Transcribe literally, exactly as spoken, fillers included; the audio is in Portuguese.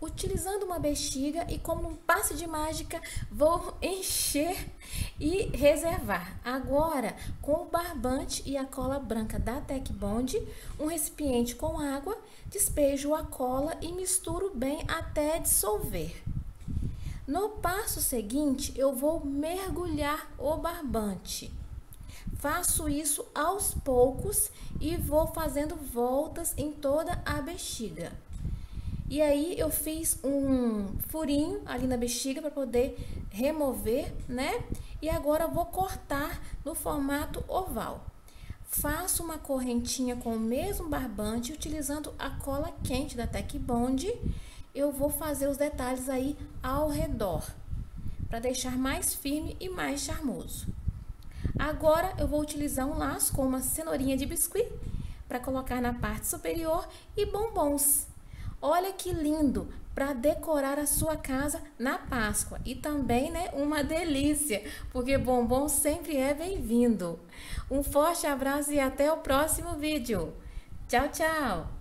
utilizando uma bexiga e, como um passe de mágica, vou encher e reservar. Agora, com o barbante e a cola branca da Tec Bond, um recipiente com água, despejo a cola e misturo bem até dissolver. No passo seguinte, eu vou mergulhar o barbante. Faço isso aos poucos e vou fazendo voltas em toda a bexiga. E aí eu fiz um furinho ali na bexiga para poder remover, né? E agora vou cortar no formato oval. Faço uma correntinha com o mesmo barbante, utilizando a cola quente da Tec Bond. Eu vou fazer os detalhes aí ao redor, para deixar mais firme e mais charmoso. Agora eu vou utilizar um laço com uma cenourinha de biscuit para colocar na parte superior e bombons. Olha que lindo para decorar a sua casa na Páscoa. E também, né, uma delícia, porque bombom sempre é bem-vindo. Um forte abraço e até o próximo vídeo. Tchau, tchau!